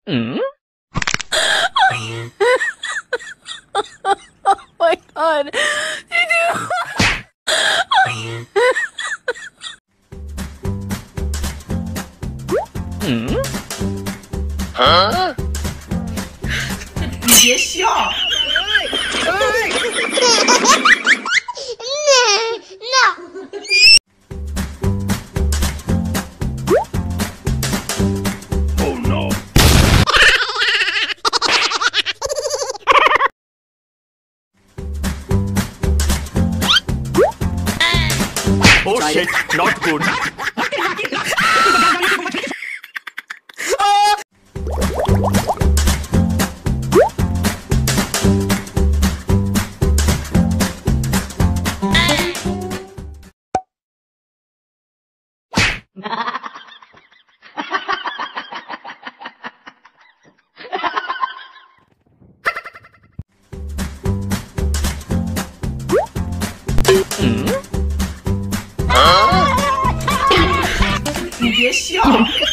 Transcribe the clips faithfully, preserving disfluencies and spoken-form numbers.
嗯。Oh my god! Did you?嗯？啊？你别笑！ Oh shit, not good. 嗯？你别笑！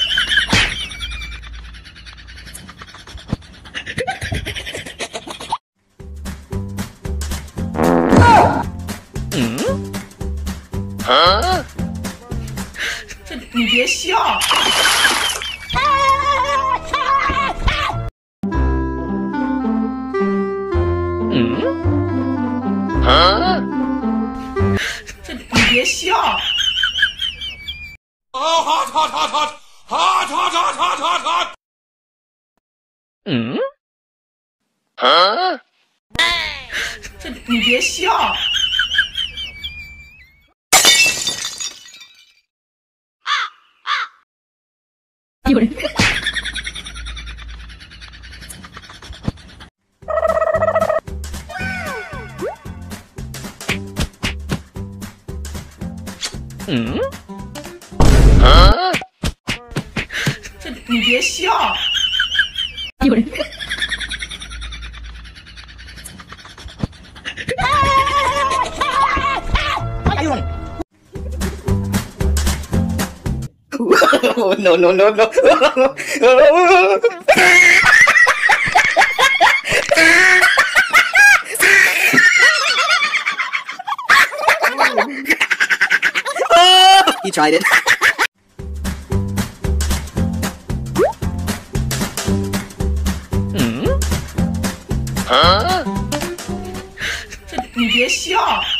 嗯？啊？你别笑！嗯？啊？你别笑！ Hot, hot, hot, hot, hot, hot, hot, hot, hot, hot. 嗯？啊？你别笑！有人。嗯？ 啊！你别笑！有人。哎呦！No no no no！ You tried it. 嗯？啊！你别笑！